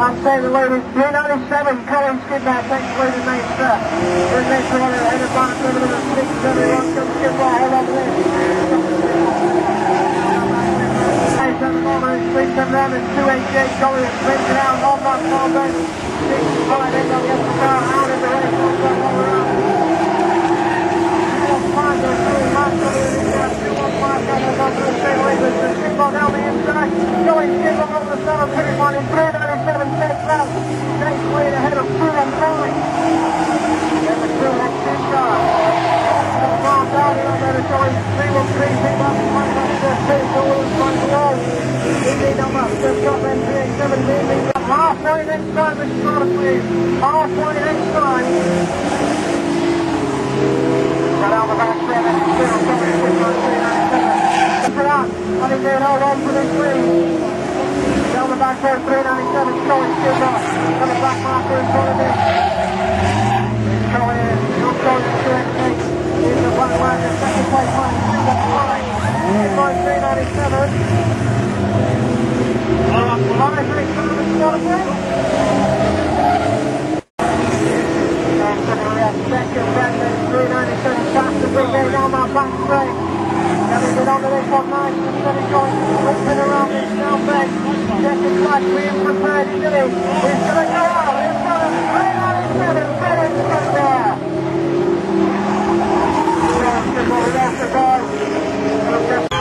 I'm saying the lead is 397, Colin Skidmore takes the lead in main start. We're next to one ahead of Buxton, a bit of a 6, everyone comes Skidmore, hold on there. At the moment, it's 3 round and 288, Colin is spins it out, on that far back. 6-5, then they'll get the car out of the race, one back all around. 2-1-5, they're through, last one in the air, 2-1-5, down the bottom of the straightaway, but the Skidmore down the inside, Colin Skidmore over the center, pretty fun in 397, takes out, takes the lead ahead of 2-1-5. Then the 2-1-6 car. The car down here, I'm going to show you 3-1-3, 3-1-5, that's the 2-2, front below. ED number, just got them 3-8-7, halfway next time, Mr. Carter, halfway next time. Right down the back there, that's still coming to 397. For that, I think they'll hold on for this lead. Down the back there, 397, showing Skidmore. Got the back marker in front of him. He's showing in, he's showing in 288. Here's the black line, the second place line, 2-1-5. He's going 397. Monitoring some of the quality. And suddenly a second back then 397 past the big game on that back straight. Getting it onto this one nice and steady going, whipping around this down bend. Second back being prepared, he's going to go out, he's got a 397, get in front there. Just a ball, that's the ball.